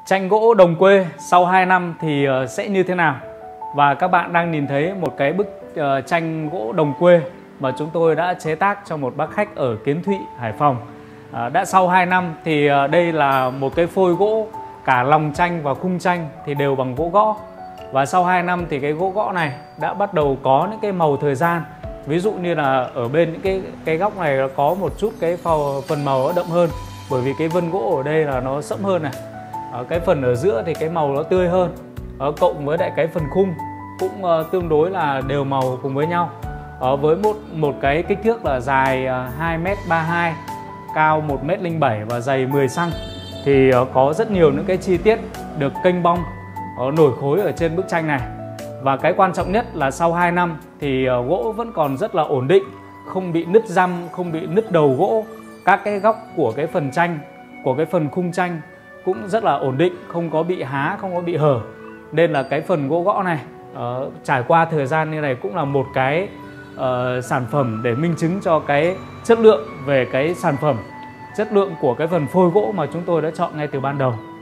Tranh gỗ đồng quê sau 2 năm thì sẽ như thế nào? Và các bạn đang nhìn thấy một cái bức tranh gỗ đồng quê mà chúng tôi đã chế tác cho một bác khách ở Kiến Thụy, Hải Phòng. Đã sau 2 năm thì đây là một cái phôi gỗ, cả lòng tranh và khung tranh thì đều bằng gỗ gõ. Và sau 2 năm thì cái gỗ gõ này đã bắt đầu có những cái màu thời gian. Ví dụ như là ở bên những cái góc này nó có một chút cái phần màu nó đậm hơn, bởi vì cái vân gỗ ở đây là nó sẫm hơn này. Cái phần ở giữa thì cái màu nó tươi hơn, cộng với lại cái phần khung cũng tương đối là đều màu cùng với nhau. Với một cái kích thước là dài 2m32, cao 1m07 và dày 10cm thì có rất nhiều những cái chi tiết được kênh bong nổi khối ở trên bức tranh này. Và cái quan trọng nhất là sau 2 năm thì gỗ vẫn còn rất là ổn định, không bị nứt răm, không bị nứt đầu gỗ. Các cái góc của cái phần tranh, của cái phần khung tranh cũng rất là ổn định, không có bị há, không có bị hở. Nên là cái phần gỗ gõ này trải qua thời gian như này cũng là một cái sản phẩm để minh chứng cho cái chất lượng về cái sản phẩm, chất lượng của cái phần phôi gỗ mà chúng tôi đã chọn ngay từ ban đầu.